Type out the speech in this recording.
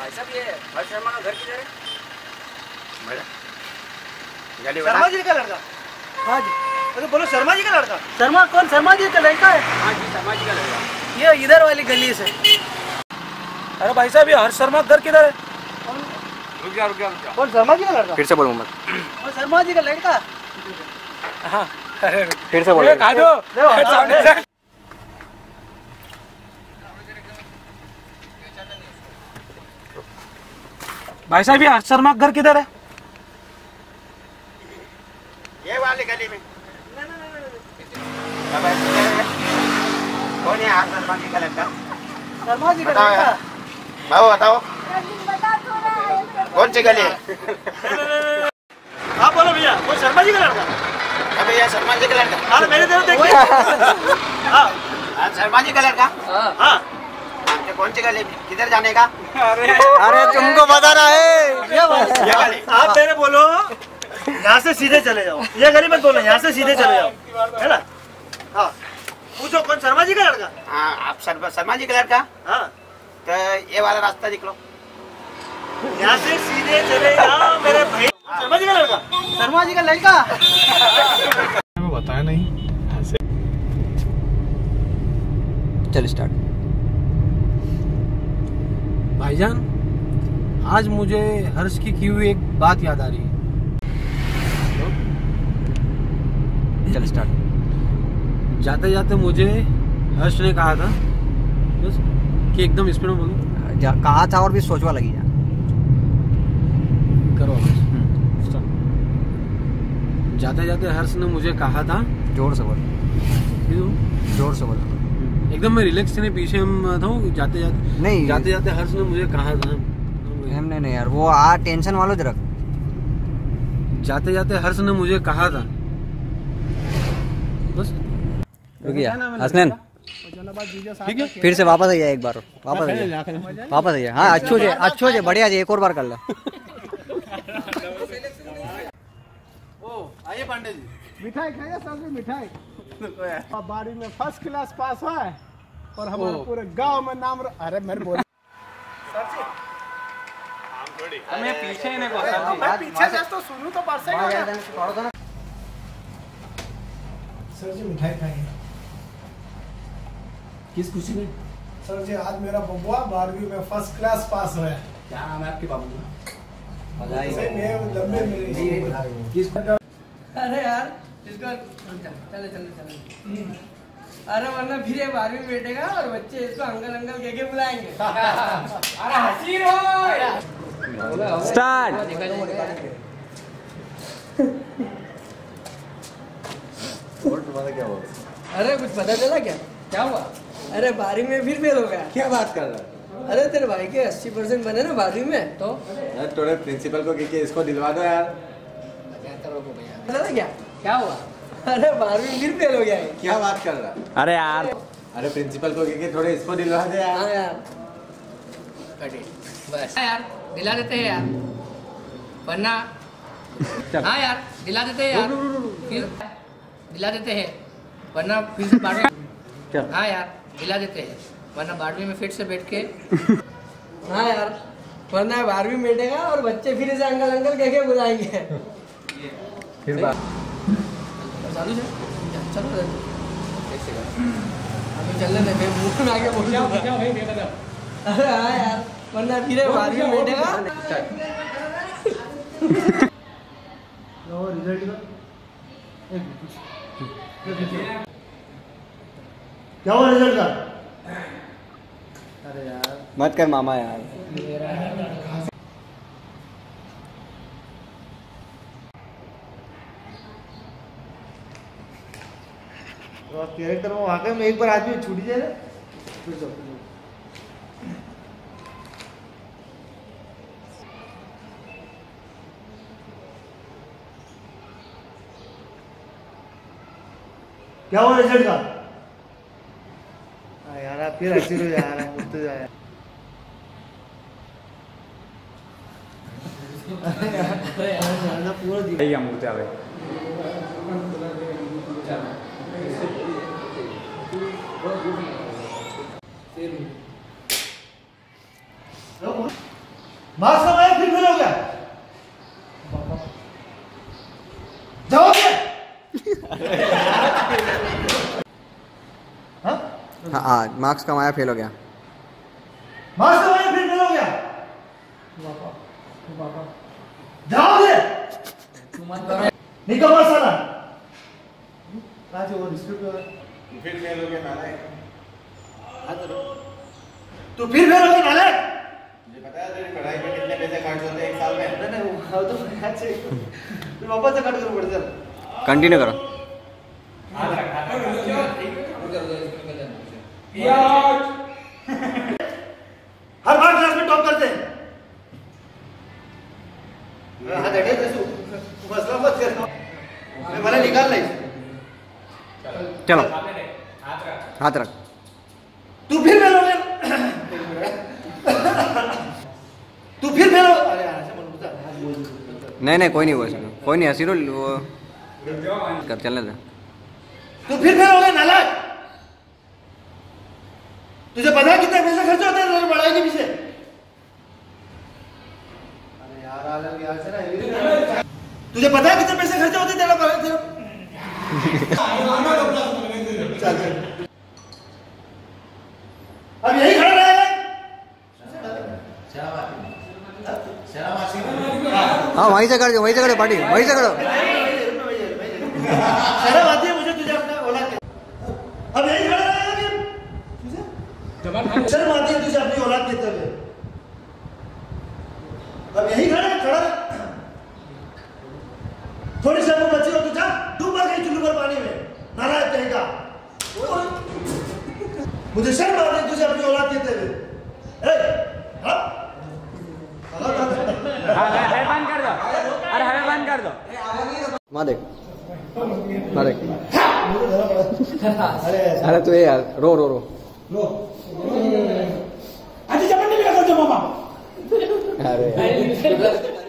भाई साहब ये हर्ष शर्मा का घर किधर है? शर्मा जी का लड़का? हाँ जी। अरे बोलो शर्मा जी का लड़का? शर्मा कौन? शर्मा जी का लड़का है? हाँ जी शर्मा जी का लड़का। ये इधर वाली गली से। अरे भाई साहब ये हर्ष शर्मा का घर किधर है? रुक जा। कौन शर्मा जी का लड़का? फिर से बोलो मत। शर्मा जी का लड़का? हाँ फिर से बोलो। खा दो। भाई साहब ये हर्ष शर्मा का घर किधर है? ये वाली गली में। कौन है हर्ष शर्मा जी का लड़का? शर्मा जी का लड़का? बाबू बताओ कौन सी गली है? आप बोलो भैया वो शर्मा जी का लड़का? अरे भैया शर्मा जी का लड़का? अरे मेरे तरफ देखिए। हाँ शर्मा जी का लड़का? हाँ कौन सी गली किधर जाने का? अरे तुमको बता रहा है। आप मेरे बोलो यहाँ से सीधे चले जाओ। ये गली मत बोलो, यहाँ से सीधे चले जाओ, है ना? हाँ पूछो कौन शर्मा जी का लड़का? हाँ आप शर्मा जी का लड़का? हाँ तो ये वाला रास्ता निकलो, यहाँ से सीधे चले जाओ मेरे भाई। शर्मा जी का लड़का? शर्मा जी का लड़का? बताया नहीं। चल स्टार्ट। भाईजान आज मुझे हर्ष की हुई एक बात याद आ रही है। चल स्टार्ट। जाते जाते मुझे हर्ष ने कहा था बस कि एकदम स्पीड में बोलो। कहा था और भी सोचवा लगी यार। करो जाते जाते हर्ष ने मुझे कहा था। जोर से बोल। जोर से बोल। एकदम मैं रिलैक्स ने पीछे था। जाते जाते हर्ष ने मुझे कहा था। नहीं यार वो टेंशन वालों जरा। जाते जाते हर्ष ने मुझे कहा था बस। रुकिए हसनैन ठीक है फिर से वापस आइए एक बार। वापस आइए। हाँ अच्छो से बढ़िया जी। एक और बार कर ले। आइए पांडे जी। मिठाई खाइए सब मिठाई। बारी में फर्स्ट क्लास पास हुआ है और हमारे पूरे गांव में नाम। अरे मेरे बोल सर जी मैं पीछे ही नहीं बोल रहा। मैं पीछे से तो सुनूं तो बरसेगा। सर जी मिठाई खाएंगे किस खुशी में? सर जी आज मेरा बबुआ 12वीं में फर्स्ट क्लास पास हुआ है। क्या नाम है आपके बाबू का? अरे यार इसको चले अरे वरना फिर ये 12वीं में बैठेगा और बच्चे इसको अंकल कह के बुलाएंगे। अरे हसीन हो स्टार्ट। अरे कुछ पता चला क्या हुआ? अरे 12वीं में फिर फेल हो गया। क्या बात कर रहा है? अरे तेरे भाई के 80% बने ना 12वीं में। तो थोड़े प्रिंसिपल को कि इसको दिलवा दो यार। पता था क्या हुआ? अरे 12वीं में फिर फेल हो गया है। क्या बात कर रहा है? अरे यार अरे प्रिंसिपल को कि थोड़े इसको दिलवा दे यार। हाँ यार बस यार दिला देते हैं यार वरना। हाँ यार दिला देते हैं यार फिर दिला देते हैं वरना फिर से 12वीं। हाँ यार दिला देते हैं वरना 12वीं में फिर से बैठ के। हाँ यार वरना 12वीं में बैठेगा और बच्चे फिर से अंकल कह के बुलाएंगे। फिर बात चालू से चलो अभी चलने दे। मैं मुंह में आके बोल दूंगा। अरे हाँ यार वरना फिर 12वीं में बैठेगा। क्या हुआ रिजल्ट का? अरे यार मत कर मामा यार। कैरेक्टर में वाकई में एक बार आदमी छूट जाए ना फिर जाओ। क्या हुआ रिजल्ट का? यार आप फिर हंसी हो जा रहा है। मुझे जाया पूरा क्या मूर्ति आवे मार्क्स लगाया फिर फेल हो गया। जवाब दे। हाँ मार्क्स कमाया फेल हो गया। मार्क्स लगाया फिर फेल हो गया। जवाब दे। निकम्मा साला। राजू वो डिस्ट्रिक्ट फिर फेल हो गया नालायक। तू फिर फेल हो गया नालायक। मुझे पता है तेरी पढ़ाई में कितने पैसे खर्च होते हैं एक साल में। नहीं वो तो अच्छे तू वापस से कट करो पड़ता है। कंटिन्यू करो। हर बार क्लास में टॉप करते हैं। हाथ हटे तो मसला मत कर। मैं भले निकाल नहीं। चलो हाथ रख। तू फिर फेल हो गया। तू फिर फेल हो। अरे ऐसे मत बोल। नहीं कोई नहीं हुआ इसमें, कोई नहीं हसीरो वो कर चलने दे। तू फिर फेल हो गया नालायक। तुझे पता है कितने पैसे खर्च होते हैं तेरी पढ़ाई के पीछे? अरे यार आलम यार से ना तुझे पता है कितने पैसे खर्च होते हैं तेरा पढ़ाई तेरा? चल अब यही खड़ा रहेगा। हाँ वहीं से कर दो, वहीं से करो पार्टी, वहीं से करो। शर्म आती है मुझे तुझे अपना औलाद के। अब यही खड़ा रहेगा कि शर्म आती है तुझे अपनी औलाद के तरफ। अब यही खड़ा थोड़ी शर्म बची हो तो जा डूब मर गई चुल्लू पर पानी में नालायक कहेगा। मुझे शर्म आती है तुझे अपनी औलाद के तरफ। हमें बंद कर दो, अरे हमें बंद कर दो। माँ देख माँ देख। अरे तू ये यार रो रो रो लो आज जबरदस्ती भी कर दो मामा। अरे